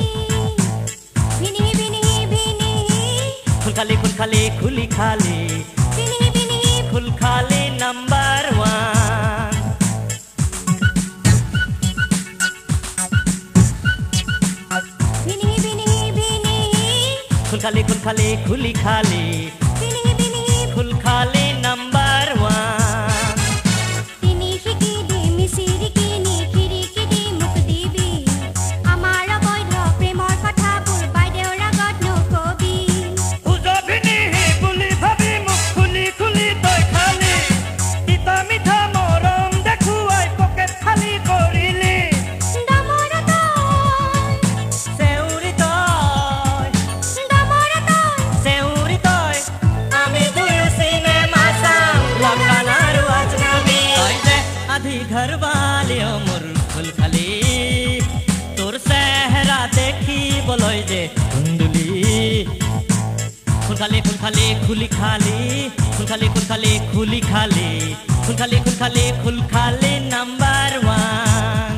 ভিনি ভিনি ভিনি খুল খালি খুলি খালি ভিনি ভিনি খুল খালি নাম্বাৰ 1 ভিনি ভিনি ভিনি খুল খালি খুলি খালি ভিনি ভিনি খুল খালি নাম্বাৰ 1 তিনি শিকি দি মিচিৰি কিনি খিৰিকি দি মুখ দিবি আমাৰ বৈধ প্ৰেমৰ কথাবোৰ বাইদেউৰ আগত নকবি উজভিনি বুলি ভাবি মুখ খুলি তই খালি তিতা মিঠা মৰম দেখুৱাই পকেট খালি কৰিলি দামৰ চেউৰি তই আমি দুয়ো চিনেমা চাম লগন আৰু আজনাবী তই যে আধি ঘৰবালে মোৰ খুল খালি তোৰ চেহেৰা দেখিবলৈ যে ধুন্দুলি খুল খালি খুলি খালি খুল খালি খুলি খালি খুল খালি নাম্বাৰ 1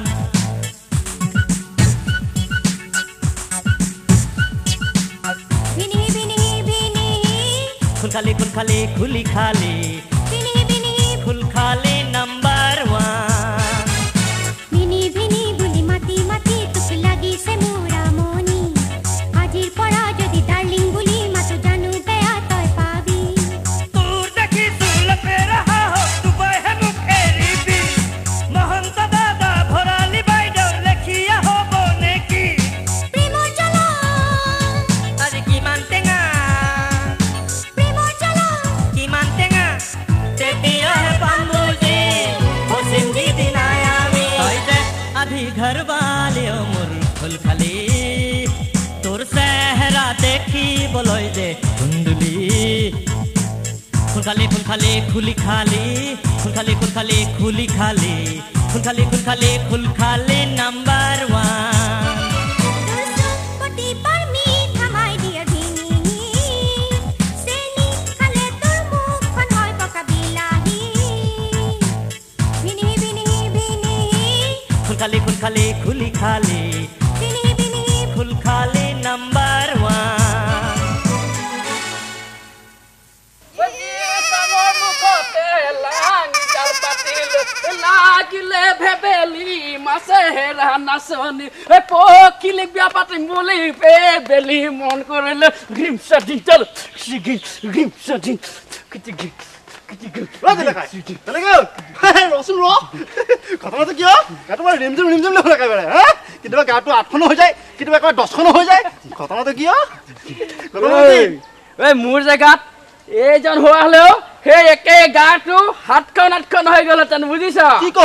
ভিনি ভিনি ভিনি খুল খালি খুলি খালি ভিনি ভিনি খুল খালি নাম্বাৰ 1 ভিনি ভিনি বুলি মাতি মাতি তোক লাগিছে মোৰ আমনি আজিৰ পৰা যদি ডাৰ্লিং বুলি মাতো জানো বেয়া তই পাবি তোৰ দেখিছো লেপেৰা ডুবাইহে মোক এৰিবি মহন্ত দাদা ভৰালি বাইদেউ লেখিয়া হ'ব নেকি প্ৰেমৰ জ্বালা আজি কিমান টেঙা তেতিয়াহে পাম বুজি পশ্চিম দিদি নাই আমি তই যে আধি ঘৰবালে মোৰ খুল খালি তোৰ চেহেৰা দেখিবলৈ যে ধুন্দুলি খুল খালি খুলি খালি খুল খালি খুলি খালি খুল খালি নাম্বাৰ 1 পটি পাৰ মিঠা মাই দিয়া ভিনি চেনি খালে তোৰ মুখখন হয় পকা বিলাহী ভিনি ভিনি ভিনি খুল খালি খুলি খালি ভিনি ভিনি খুল খালি নাম্বাৰ 1 লাগিলে ভেবেলি মাছে হেৰা নাচনি পখিলি বিয়া পাতিম বুলি বেলি মন কৰিলে গ্ৰীমছা দিন গ্ৰীমছা দিন ৰচোন ৰ ঘটনাটো কিয় গাটো বাৰু ৰিমঝিম লৈ একেবাৰে হা কেতিয়াবা গাটো 8খনো হৈ যায় কেতিয়াবা একেবাৰে 10খনো হৈ যায় ঘটনাটো কিয় মোৰ জেগাত এইজন হোৱা হলেও সেই একে গাটো 7খন 8খন হৈ গ'লহেঁতেন বুজিছ কি কহ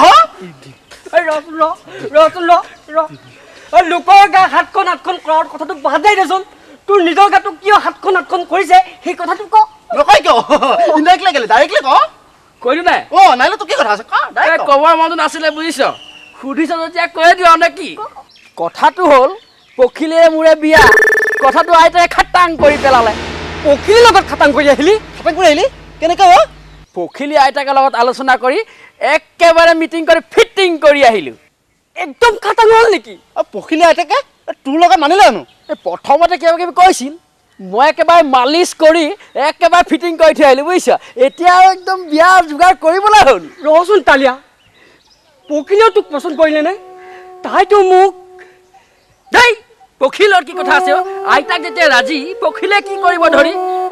লোকৰ গা 7খন 8খন কৰাৰ কথাটো বাদেই দেচোন তোৰ নিজৰ গাটো কিয় 7খন 8খন কৰিছে সেই কথাটো ক নকয় কিয় ইনডাইৰেক্টলি কেলে ডাইৰেক্টলি ক কৈলো নাই অ নাইলে তো কি কথা আছে কা এই কবৰ মনটো নাছিলে বুজিছ সুধিছ যেতিয়া কৈ দিওঁ নে কি কথাটো হ'ল পখিলে মোৰে বিয়া কথাটো আইতাই খাটাং কৰি পেলালে পখিলিৰ লগত খাটাং কৰি আহিলি কেনেকে অ পখিলি আইতাকৰ লগত আলোচনা কৰি একেবাৰে মিটিং কৰি ফিটিং কৰি আহিলো একদম খাটাং হ'ল নেকি পখিলি আইতাকে তোৰ লগত মানিলে জানো এই প্ৰথমতে কিবা কিবি কৈছিল মই একেবাৰে মালিচ কৰি একেবাৰে ফিটিং কৰি থৈ আহিলো বুজিছ এতিয়া একদম বিয়া যোগাৰ কৰিবলৈ হ'ল ৰচোন তালিয়া পখিলেও তোক পচন্দ কৰিলে নে তাইতো মোক দেই পখিলৰ কি কথা আছে আইতাক যেতিয়া ৰাজি পখিলে কি কৰিব ধৰি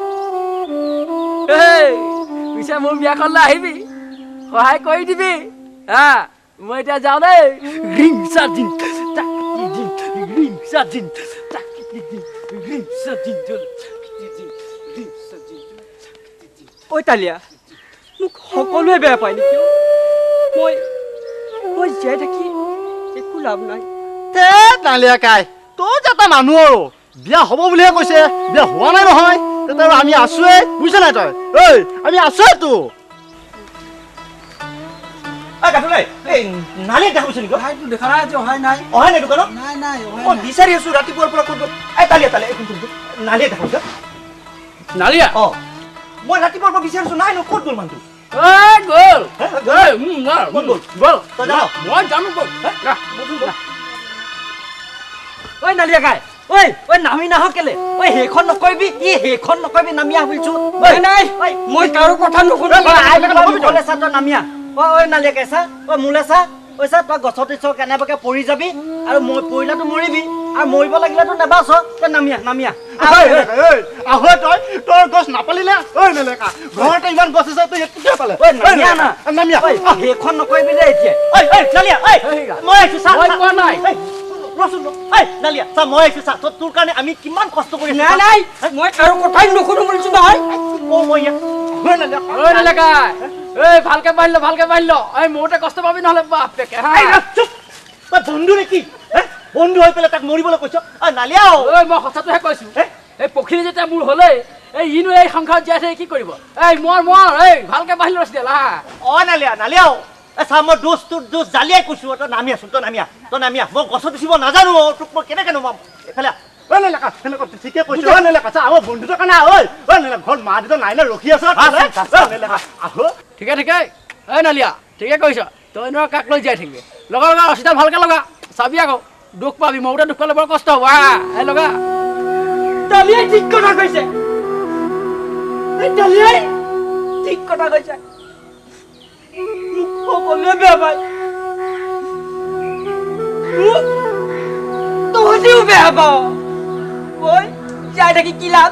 পিছে মোৰ বিয়াখনলৈ আহিবি সহায় কৰি দিবি হা মই এতিয়া যাওঁ দেই ঐ তালিয়া মোক সকলোৱে বেয়া পায় নেকি মই জীয়াই থাকি একো লাভ নাই তে নালিয়া কাই তোৰ যে এটা মানুহ আৰু বিয়া হ'ব বুলিহে কৈছে বিয়া হোৱা নাই নহয় তেতিয়া আমি আছোৱে বুজিছ নাই তই ঐ আমি আছোৱে তো কাটুলাই এই নালিয়া দেখা গৈছে নেকি ভাইটো দেখা নাই যে অহাই নাই অহাই নাই দোকানত নাই মই বিচাৰি আছো ৰাতিপুৱাৰ পৰা ক'ত এই তালিয়া নালিয়া দেখা গৈছে নালিয়া অ মই ৰাতিপুৱাৰ পৰা বিচাৰি আছো নাই ন ক'ত গ'ল মানুহটো গ'ল তই যাও মই জানো গ'ল ঐ নালিয়া কাই ঐ নামি নাহ কেলে সেইখন নকৰিবি সেইখন নকৰিবি নামি আহ বুলিছো নাই মই কাৰো কথা নুশুনো তই নামি আহ ঐ নালিয়া কাই চা মোলে চা চা তই গছত কেনেবাকে পৰি যাবি আৰু মই পৰিলেতো মৰিবি আৰু মৰিব লাগিলেতো নেবাচ তই নামি আহ আহে তই তোৰ গছ নাপালিলে ঐ নেলেকা ঘৰতে ইমান গছ আছে তই একটুকে পালে নামিয়া সেইখন নকৰিবি দে এতিয়া নালিয়া মই আহিছো চা মই কোৱা নাই ৰচোন নালিয়া চা মই আহিছো চা তোৰ কাৰণে আমি কিমান কষ্ট কৰি নাই মই কাৰো কথাই নুশুনো বুলিছো নহয় ভালকে বাঢ়িল এই মোৰতে কষ্ট পাবি নহ'লে বাপেকে তই বন্ধু নেকি বন্ধু হৈ পেলাই তাক মৰিবলৈ কৈছ নালিয়া মই সঁচাটোহে কৈছো এই পখিলি যেতিয়া মোৰ হ'লে এই ইনো এই সংসাৰত জীয়াই থাকি কি কৰিব এই মৰ ভালকে বাঢ়িল ৰচিদেল নালিয়া চা মই তোৰ দোষ জালিয়াই কৈছো তই নামি আছো তই নামিয়া মই গছত উঠিব নাজানো তোক মই কেনেকে নমাম এইফালে ঠিকে কৈছো আমাৰ বন্ধুটোৰ কাৰণে ঘৰত মা দেউতা নাই ৰখি আছ ঠিকে এই নালিয়া ঠিকে কৈছ তই ন কাক লৈ জীয়াই থাকিবি লগা ৰচিদা ভালকে লগা চাবি আকৌ দুখ পাবি মৌতে দুখ পালে বৰ কষ্ট হ'ব লগা তালিয়াই ঠিক কথা কৈছে সকলোৱে বেয়া পায় তহঁতিও বেয়া পাওঁ জীয়াই থাকি কি লাভ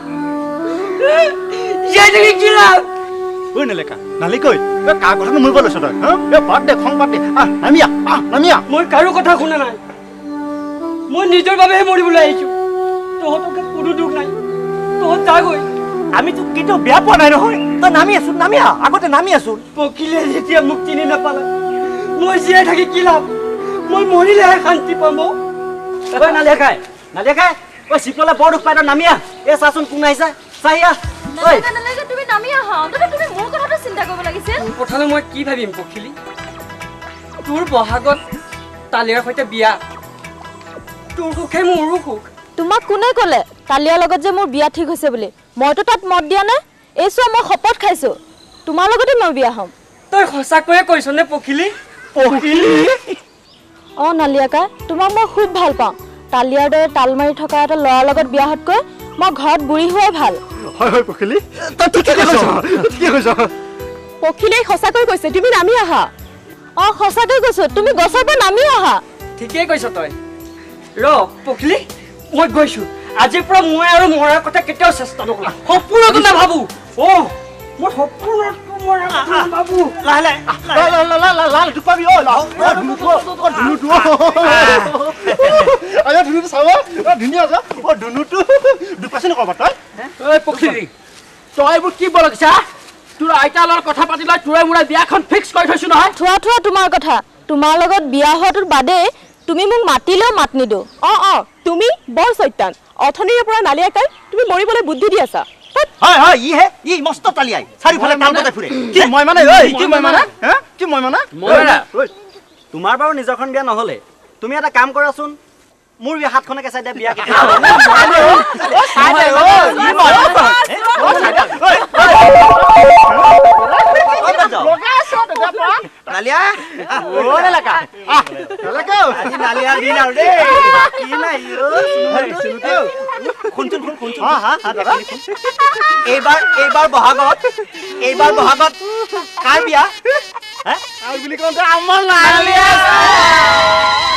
ঐ নেলেকা নালিকৈ কাৰ কথানো মৰিব লৈছ তই বাদ দে খং বাদ দে নামিয়া মই কাৰো কথা শুনা নাই মই নিজৰ বাবেহে মৰিবলৈ আহিছো তহঁতকে কোনো দুখ নাই তহঁত যাগৈ আমি তোক কেতিয়াও বেয়া পোৱা নাই নহয় তই নামিয়া আগতে নামি আছো পখিলে যেতিয়া মোক চিনি নাপালে মই জীয়াই থাকি কি লাভ মই মৰিলেহে শান্তি পাম নালিয়া খাই চিপলে বৰ দুখ পাই তই নামিয়া চাচোন কোন আহিছা চাইয়া তুমি নামি আহা তুমি মোৰ কথাটো চিন্তা কৰিব লাগিছিল কথানো মই কি ভাবিম পখিলি তোৰ বহাগত তালিয়াৰ সৈতে বিয়া তোৰ সুখে মোৰো সুখ তোমাক কোনে ক'লে তালিয়াৰ লগত যে মোৰ বিয়া ঠিক হৈছে বুলি মইতো তাত মত দিয়া নাই এই চোৱা মই শপত খাইছো তোমাৰ লগতে মই বিয়া হ'ম তই সঁচাকৈয়ে কৈছ নে পখিলি নালিয়াকা তোমাক মই খুব ভাল পাওঁ তালিয়াৰ দৰে তাল মাৰি থকা এটা ল'ৰাৰ লগত বিয়া হোৱাতকৈ মই ঘৰত বুঢ়ী হোৱাই ভাল হয় পখিলি তই ঠিকে কৈছ পখিলে সঁচাকৈ কৈছে তুমি নামি আহা সঁচাকৈ কৈছো তুমি গছৰ পৰা নামি আহা ঠিকেই কৈছ তই পখিলি মই গৈছো আজিৰ পৰা মই আৰু মৰাৰ কথা কেতিয়াও চেষ্টা নকৰো সপোনতো নাভাবো মই সপোনতো নাভাবো লাল দুপাবি ধুনুটো চাব ধুনীয়া ধুনুটো দুপাইছে নকবা তই পখিলি তই এইবোৰ কি বলছা তোৰ আইতাৰ লগত কথা পাতি লৈ তোৰে মোৰে বিয়াখন ফিক্স কৰি থৈছো নহয় থোৱা তোমাৰ কথা তোমাৰ লগত বিয়া হোৱাটোৰ বাদে তুমি মোক মাতিলেও মাত নিদো তুমি বৰ চৈতান অথনিৰ পৰা নালিয়াকাই তুমি মৰিবলৈ বুদ্ধি দি আছা তাই হয় হয় ই মস্ত তালিয়াই চাৰিওফালে তাল বজাই ফুৰে কি মই মানে ঐ কি মই মানে হা কি মই মানে তোমাৰ বাৰু নিজৰখন বিয়া নহলে তুমি এটা কাম কৰাচোন মোৰ বিয়া হাতখনে কেঁচাই দিয়া বিয়া নালিয়া নালিয়া দিন আৰু দেই কি নাই শুনচোন এইবাৰ বহাগত কাৰ বিয়া বুলি কওঁতে আমাৰ নালিয়া